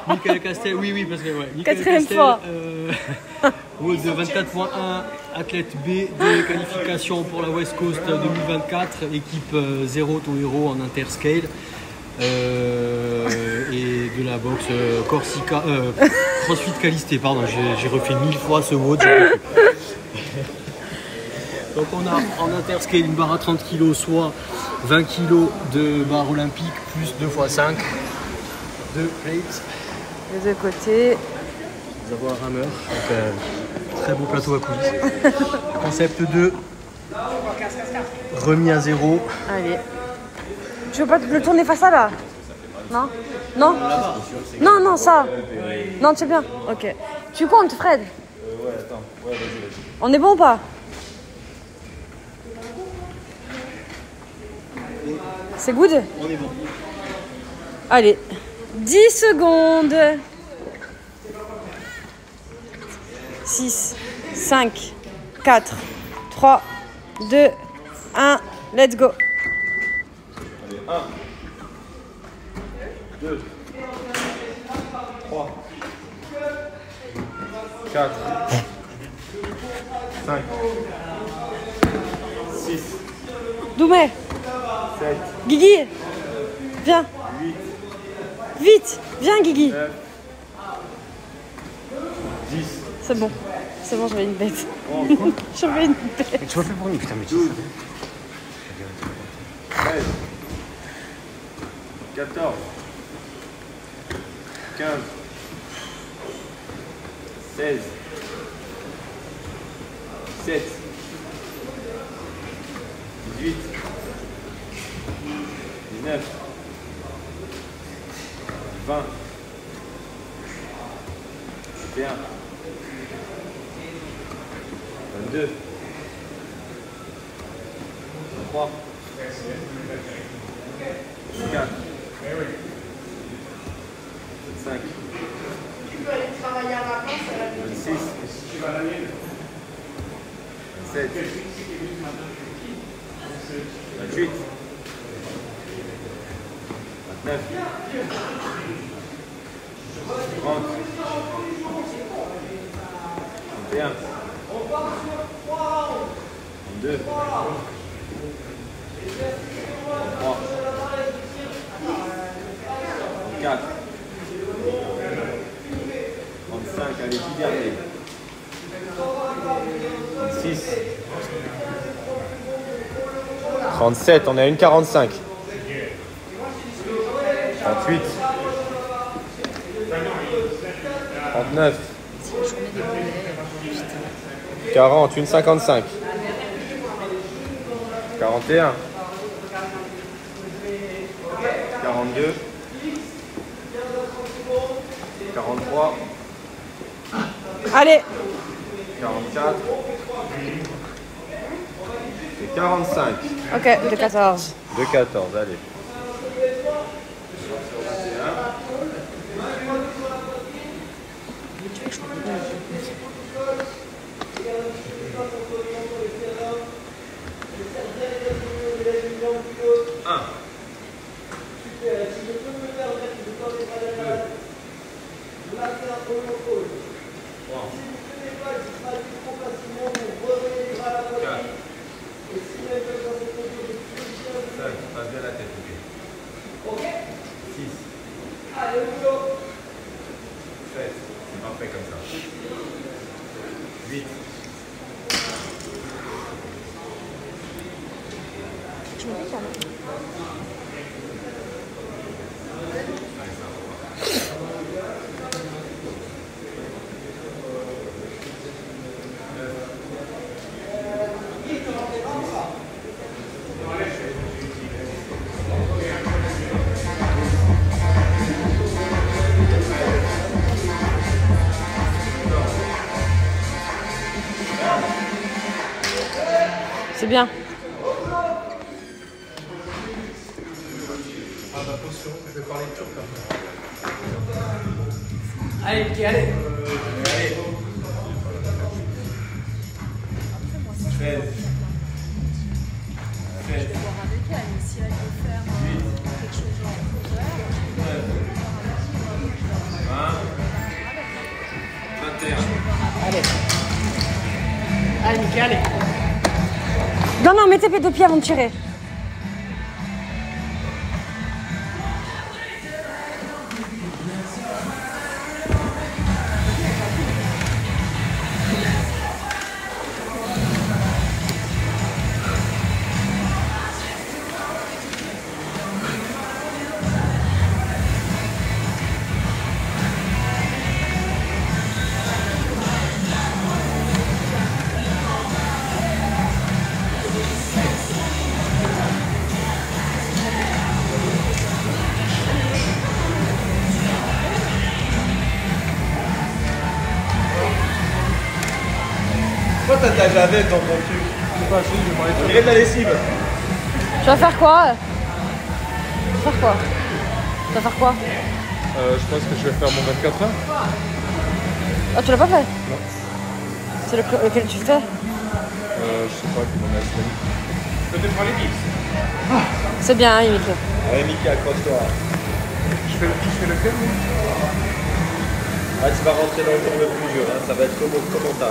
Michael Castel, oui, parce que ouais. Michael Quatrième Castel, fois. Mode 24.1, athlète B de qualification pour la West Coast 2024, équipe 0 ton héros en interscale. Et de la boxe Corsica, CrossFit Calisthé, pardon, j'ai refait 1000 fois ce mot. Donc on a en interscale une barre à 30 kg, soit 20 kg de barre olympique plus 2x5 de plates. Les deux côtés. Nous avons un rameur, donc très beau plateau à coulisses. Concept 2, remis à 0. Allez. Tu veux pas le tourner face à là? Non? Non? Non, non, ça. Non, tu sais bien. Ok. Tu comptes, Fred? Ouais, attends. Ouais, vas-y. On est bon ou pas? C'est good? On est bon. Allez. 10 secondes. 6, 5, 4, 3, 2, 1. Let's go. Allez, 1, 2, 3, 4, 5, 6, Doumé. 7, Guigui. Viens. 8, Vite. Viens, Guigui. 9, 10, C'est bon. C'est bon, j'avais une bête. 11, J'avais une bête. Mais tu vas faire pour nous, putain, mais 12, 13, 14, 15, 16, 17, 18, 19, 20, 21, 22, 23, 24, 25, 26, 27, 28, 29, 30, 31, 32, 33, 34, 35, allez, 10 derniers. 36, 37, on est à 1,45. 38, 39, 40, 1,55. 41, 42, 43, Allez. 44 et 45. Ok, de 14. De 14, allez. Passe bien la tête, ok. 6. 7. C'est parfait comme ça. 8. Je me dis ça, non? C'est bien. Allez, Mickey, allez. 13. Je vais voir avec elle, mais si elle veut faire quelque chose genre cover, je vais voir avec elle. Allez, Mickey, allez. Non, non, mets tes deux pieds avant de tirer. Pourquoi t'as de la javel dans ton truc? Je sais pas, je vais parler On dirait de la lessive. Tu vas faire quoi? Tu vas faire quoi? Tu vas faire quoi? Je pense que je vais faire mon 24 heures. Ah, tu l'as pas fait? Non. C'est lequel tu fais? Je sais pas, qui m'en a fait. Peut-être prendre les bips. C'est bien, hein, Mickey. Allez, Mickey, accroche-toi. Je fais lequel? Ah, tu vas rentrer dans le tour le plus dur, hein. Ça va être comme au commentaire.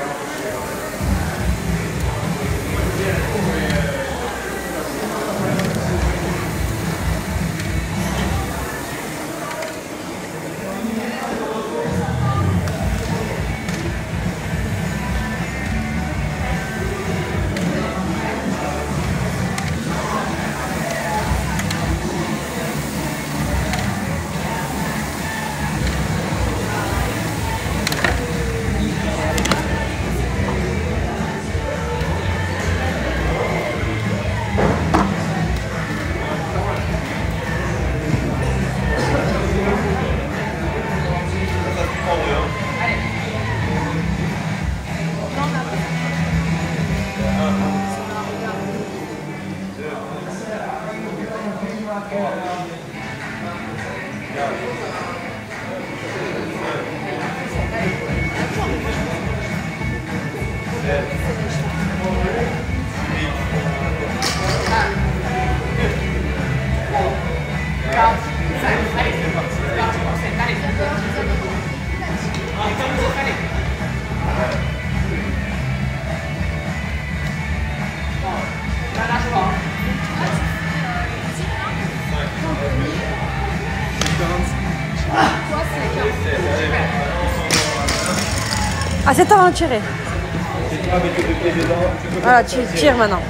Assieds-toi avant de tirer. C'est toi avec les deux pieds dedans. Voilà, tu tires maintenant.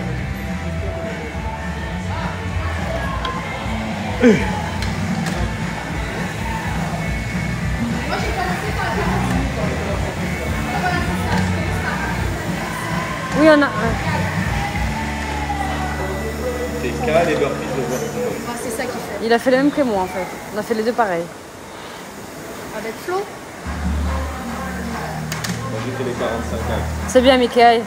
Oui, on a. C'est calme et burpees de voir. Ah, c'est ça qu'il fait. Il a fait le même que moi en fait. On a fait les deux pareils. Avec Flo? Moi j'ai fait les 45 ans. C'est bien, Mickey.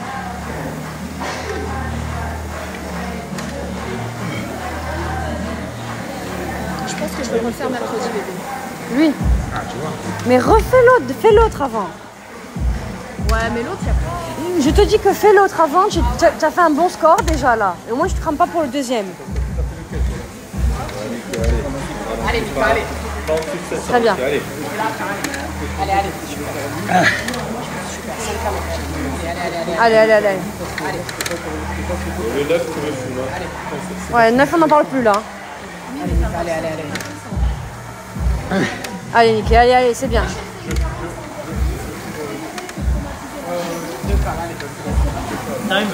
Je pense que je vais refaire mercredi, bébé. Lui. Ah, tu vois. Mais refais l'autre, fais l'autre avant. Ouais, mais l'autre, il y a pas. Je te dis que fais l'autre avant, tu as fait un bon score déjà là. Et au moins, je te crame pas pour le deuxième. Allez, Mika, allez. Pas en dessous de 700. Très bien. Allez. Allez, allez. Allez, allez, allez. Le 9, tu me fumes. Hein. Ouais, 9, on n'en parle plus là. Allez, Mika, allez, allez, allez. Allez, Mickey, allez, allez, c'est bien. Time.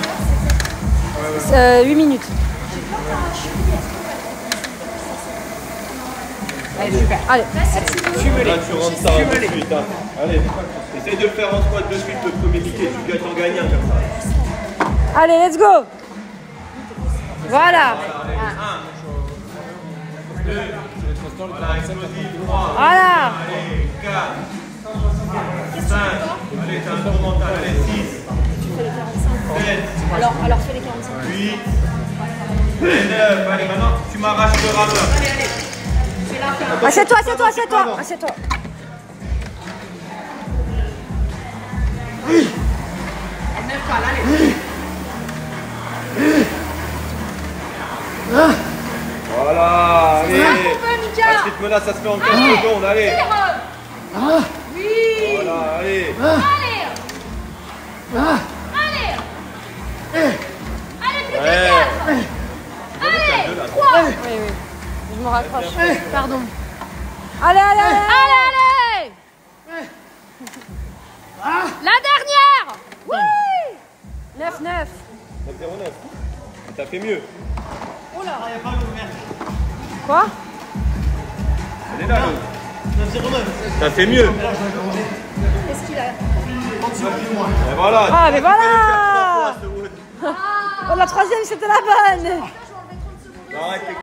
8 minutes. Allez, super. Allez. Là, tu rentres ça tout de suite. Hein. Allez. Essaye de le faire en squat de suite, le premier Mickey. Tu gagnes en gagnant comme ça. Allez, let's go. Voilà. Voilà, explosif. 3. Voilà. Allez, 4. 5. Allez, t'as un gros mental. Allez, 6. 7. Alors fais les 45. 8. Et 9. Allez, maintenant, tu m'arraches le rameur. Allez, allez. C'est la fin. Assieds-toi, assieds-toi, assieds-toi. Assieds-toi. Neuf pas, allez. Voilà, allez. Ça, mon peu, Mika. À ce rythme-là, ça se fait en 15 secondes. Allez. Oui. Voilà, allez. Allez. Allez. Ouais. Allez, 3. Oui, oui. Je me raccroche. Pardon. Allez, allez, allez. Allez, allez. La dernière. Oui. 9, 9. 9,09. T'as fait mieux. Quoi? Elle est là, l'autre. T'as fait mieux. Qu'est-ce qu'il a? Et voilà. Ah, mais voilà. Faire 3 fois, ce Wood. Oh, la troisième, c'était la bonne. Arrête,